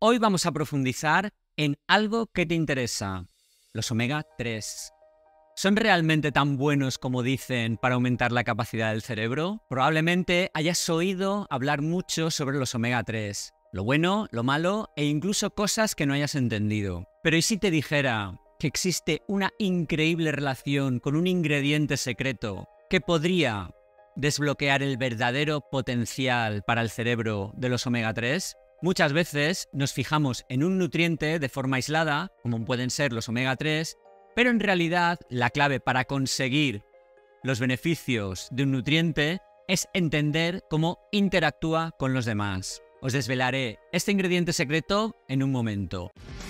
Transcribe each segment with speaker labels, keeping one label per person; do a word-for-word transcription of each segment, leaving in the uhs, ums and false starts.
Speaker 1: Hoy vamos a profundizar en algo que te interesa, los omega tres. ¿Son realmente tan buenos como dicen para aumentar la capacidad del cerebro? Probablemente hayas oído hablar mucho sobre los omega tres, lo bueno, lo malo e incluso cosas que no hayas entendido. Pero ¿y si te dijera que existe una increíble relación con un ingrediente secreto que podría desbloquear el verdadero potencial para el cerebro de los omega tres? Muchas veces nos fijamos en un nutriente de forma aislada, como pueden ser los omega tres, pero en realidad la clave para conseguir los beneficios de un nutriente es entender cómo interactúa con los demás. Os desvelaré este ingrediente secreto en un momento.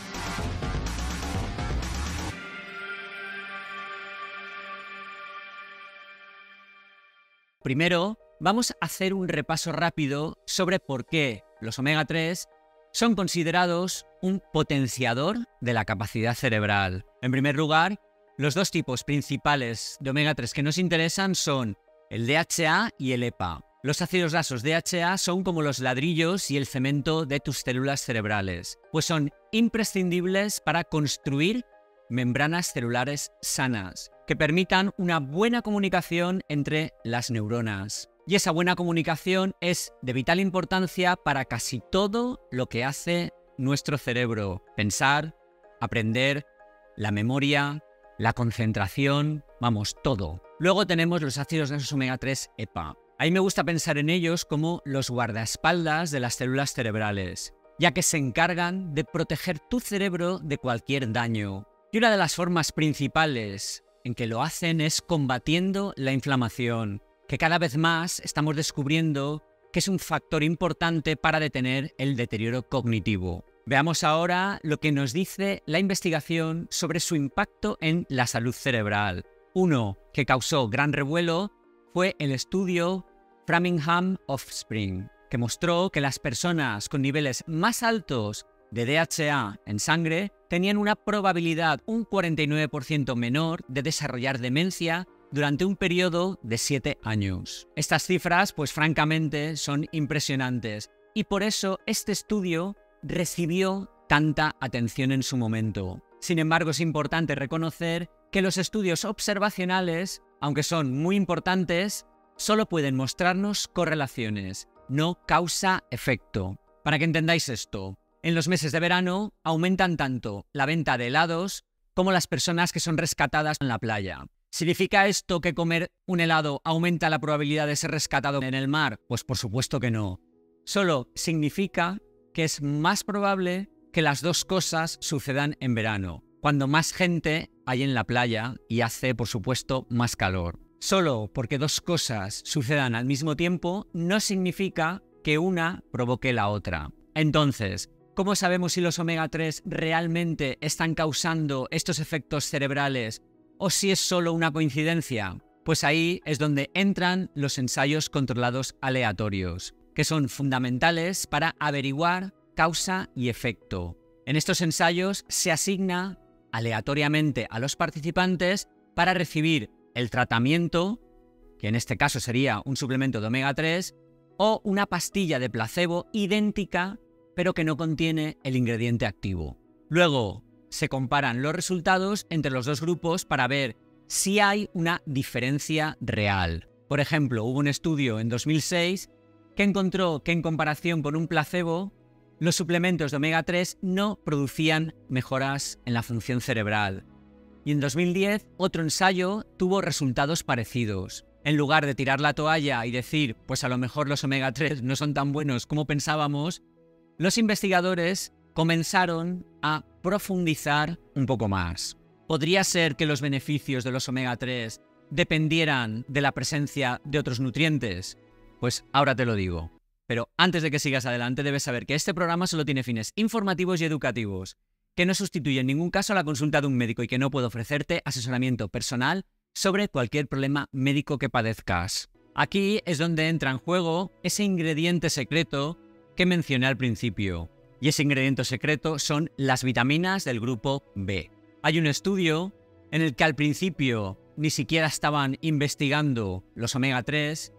Speaker 1: Primero, vamos a hacer un repaso rápido sobre por qué los omega tres son considerados un potenciador de la capacidad cerebral. En primer lugar, los dos tipos principales de omega tres que nos interesan son el D H A y el E P A. Los ácidos grasos D H A son como los ladrillos y el cemento de tus células cerebrales, pues son imprescindibles para construir membranas celulares sanas, que permitan una buena comunicación entre las neuronas. Y esa buena comunicación es de vital importancia para casi todo lo que hace nuestro cerebro. Pensar, aprender, la memoria, la concentración, vamos, todo. Luego tenemos los ácidos grasos omega tres E P A. A mí me gusta pensar en ellos como los guardaespaldas de las células cerebrales, ya que se encargan de proteger tu cerebro de cualquier daño. Y una de las formas principales en que lo hacen es combatiendo la inflamación, que cada vez más estamos descubriendo que es un factor importante para detener el deterioro cognitivo. Veamos ahora lo que nos dice la investigación sobre su impacto en la salud cerebral. Uno que causó gran revuelo fue el estudio Framingham Offspring, que mostró que las personas con niveles más altos de D H A en sangre tenían una probabilidad un cuarenta y nueve por ciento menor de desarrollar demencia durante un periodo de siete años. Estas cifras, pues francamente, son impresionantes y por eso este estudio recibió tanta atención en su momento. Sin embargo, es importante reconocer que los estudios observacionales, aunque son muy importantes, solo pueden mostrarnos correlaciones, no causa-efecto. Para que entendáis esto, en los meses de verano aumentan tanto la venta de helados como las personas que son rescatadas en la playa. ¿Significa esto que comer un helado aumenta la probabilidad de ser rescatado en el mar? Pues por supuesto que no. Solo significa que es más probable que las dos cosas sucedan en verano, cuando más gente hay en la playa y hace, por supuesto, más calor. Solo porque dos cosas sucedan al mismo tiempo no significa que una provoque la otra. Entonces, ¿cómo sabemos si los omega tres realmente están causando estos efectos cerebrales o si es solo una coincidencia? Pues ahí es donde entran los ensayos controlados aleatorios, que son fundamentales para averiguar causa y efecto. En estos ensayos se asigna aleatoriamente a los participantes para recibir el tratamiento, que en este caso sería un suplemento de omega tres, o una pastilla de placebo idéntica, pero que no contiene el ingrediente activo. Luego se comparan los resultados entre los dos grupos para ver si hay una diferencia real. Por ejemplo, hubo un estudio en dos mil seis que encontró que en comparación con un placebo, los suplementos de omega tres no producían mejoras en la función cerebral. Y en dos mil diez, otro ensayo tuvo resultados parecidos. En lugar de tirar la toalla y decir, pues a lo mejor los omega tres no son tan buenos como pensábamos, los investigadores comenzaron a profundizar un poco más. ¿Podría ser que los beneficios de los omega tres dependieran de la presencia de otros nutrientes? Pues ahora te lo digo. Pero antes de que sigas adelante, debes saber que este programa solo tiene fines informativos y educativos, que no sustituye en ningún caso la consulta de un médico y que no puede ofrecerte asesoramiento personal sobre cualquier problema médico que padezcas. Aquí es donde entra en juego ese ingrediente secreto que mencioné al principio. Y ese ingrediente secreto son las vitaminas del grupo B. Hay un estudio en el que al principio ni siquiera estaban investigando los omega tres,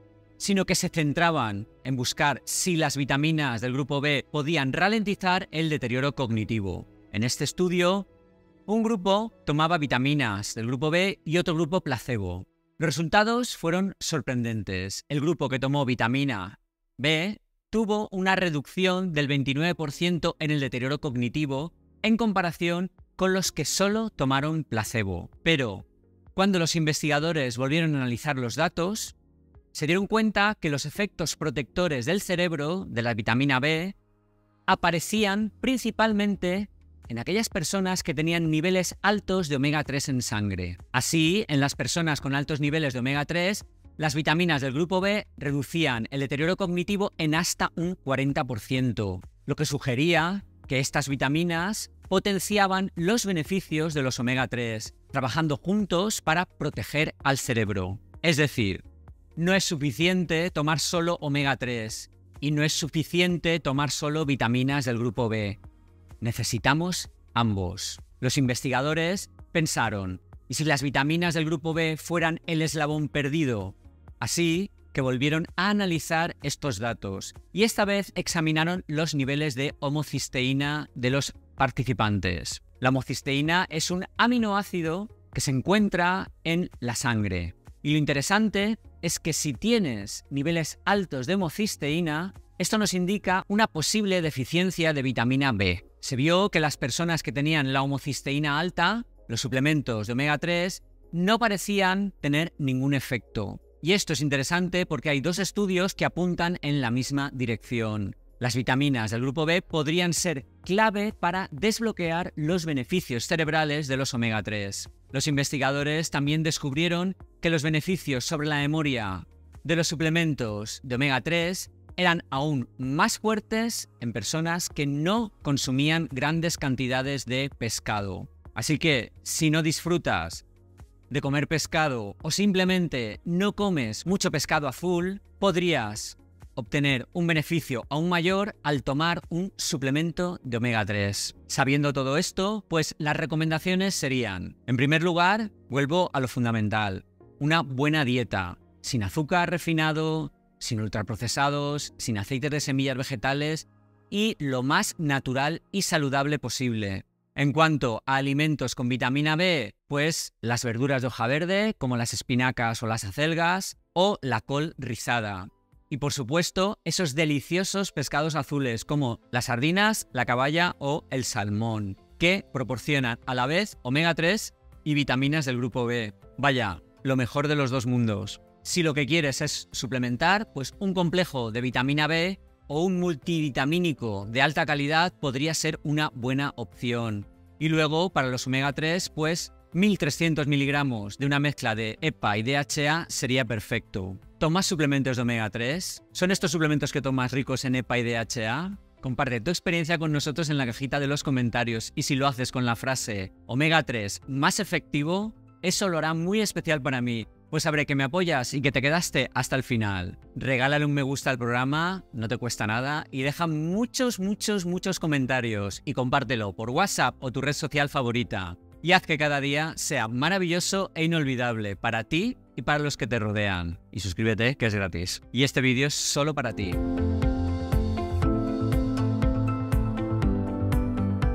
Speaker 1: sino que se centraban en buscar si las vitaminas del grupo B podían ralentizar el deterioro cognitivo. En este estudio, un grupo tomaba vitaminas del grupo B y otro grupo placebo. Los resultados fueron sorprendentes. El grupo que tomó vitamina B tuvo una reducción del veintinueve por ciento en el deterioro cognitivo en comparación con los que solo tomaron placebo. Pero cuando los investigadores volvieron a analizar los datos, se dieron cuenta que los efectos protectores del cerebro de la vitamina B aparecían principalmente en aquellas personas que tenían niveles altos de omega tres en sangre. Así, en las personas con altos niveles de omega tres, las vitaminas del grupo B reducían el deterioro cognitivo en hasta un cuarenta por ciento, lo que sugería que estas vitaminas potenciaban los beneficios de los omega tres, trabajando juntos para proteger al cerebro. Es decir, no es suficiente tomar solo omega tres y no es suficiente tomar solo vitaminas del grupo B. Necesitamos ambos. Los investigadores pensaron, ¿y si las vitaminas del grupo B fueran el eslabón perdido? Así que volvieron a analizar estos datos y esta vez examinaron los niveles de homocisteína de los participantes. La homocisteína es un aminoácido que se encuentra en la sangre. Y lo interesante es que si tienes niveles altos de homocisteína, esto nos indica una posible deficiencia de vitamina B. Se vio que las personas que tenían la homocisteína alta, los suplementos de omega tres, no parecían tener ningún efecto. Y esto es interesante porque hay dos estudios que apuntan en la misma dirección. Las vitaminas del grupo B podrían ser clave para desbloquear los beneficios cerebrales de los omega tres. Los investigadores también descubrieron que los beneficios sobre la memoria de los suplementos de omega tres eran aún más fuertes en personas que no consumían grandes cantidades de pescado. Así que, si no disfrutas de comer pescado o simplemente no comes mucho pescado azul, podrías obtener un beneficio aún mayor al tomar un suplemento de omega tres. Sabiendo todo esto, pues las recomendaciones serían, en primer lugar, vuelvo a lo fundamental, una buena dieta, sin azúcar refinado, sin ultraprocesados, sin aceites de semillas vegetales y lo más natural y saludable posible. En cuanto a alimentos con vitamina B, pues las verduras de hoja verde, como las espinacas o las acelgas, o la col rizada. Y por supuesto, esos deliciosos pescados azules como las sardinas, la caballa o el salmón, que proporcionan a la vez omega tres y vitaminas del grupo B. Vaya, lo mejor de los dos mundos. Si lo que quieres es suplementar, pues un complejo de vitamina B o un multivitamínico de alta calidad podría ser una buena opción. Y luego, para los omega tres, pues mil trescientos miligramos de una mezcla de E P A y D H A sería perfecto. ¿Tomas suplementos de omega tres? ¿Son estos suplementos que tomas ricos en E P A y D H A? Comparte tu experiencia con nosotros en la cajita de los comentarios y si lo haces con la frase omega tres más efectivo, eso lo hará muy especial para mí. Pues sabré que me apoyas y que te quedaste hasta el final. Regálale un me gusta al programa, no te cuesta nada, y deja muchos, muchos, muchos comentarios y compártelo por WhatsApp o tu red social favorita. Y haz que cada día sea maravilloso e inolvidable para ti y para los que te rodean. Y suscríbete, que es gratis. Y este vídeo es solo para ti.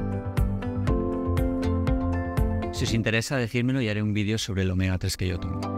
Speaker 1: Si os interesa, decírmelo y haré un vídeo sobre el omega tres que yo tomo.